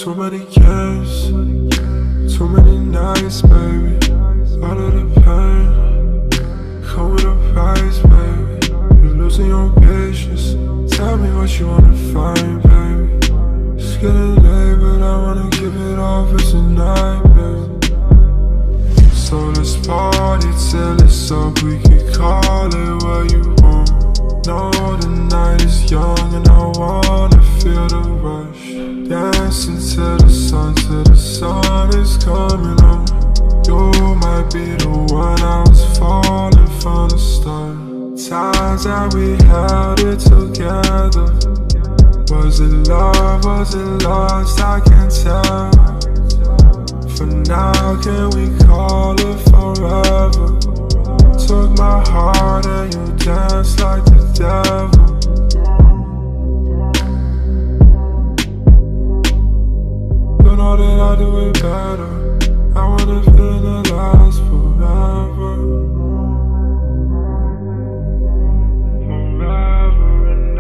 Too many games, too many nights, baby. All of the pain come with a price, baby. You're losing your patience. Tell me what you wanna find, baby. It's getting late, but I wanna give it all for tonight, baby. So let's party till it's up. We can call it what you want. No, the night is young and I wanna feel the rush. Dancing to the sun is coming on. You might be the one I was falling from the start. Times that we held it together. Was it love, was it lost? I can't tell. For now, can we call it forever? Took my heart and you danced like the devil. You know that I do it better. I wanna feel it last forever. Forever and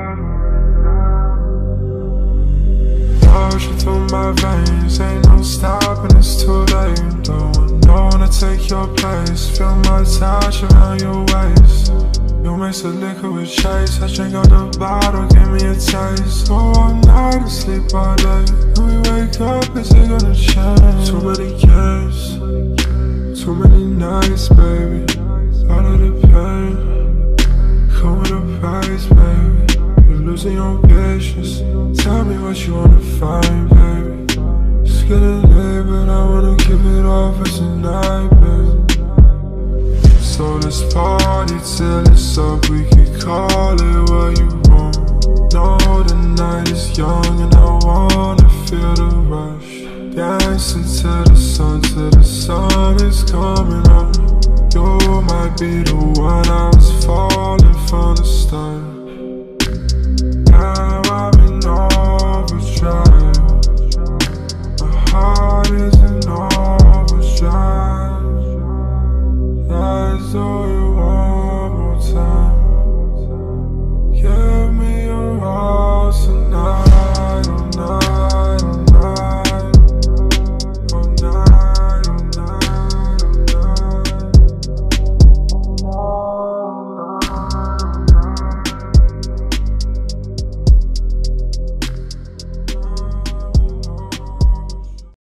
ever. Rushing through my veins, ain't no stopping, it's too late. Don't wanna take your place, feel my touch around your waist. You mix the liquor with chase, I drink out the bottle, give me a taste. Go all night and sleep all day. When we wake up, is it gonna change? Too many games, too many nights, baby. All of the pain come with a price, baby. You're losing your patience. Tell me what you wanna find, baby. It's getting late, but I wanna give it all for tonight, baby. So let's party till it's up. We can call it what you want. No, the night is young and I wanna feel the rush. Dancing to the sun is coming on. You might be the one I was falling from the start.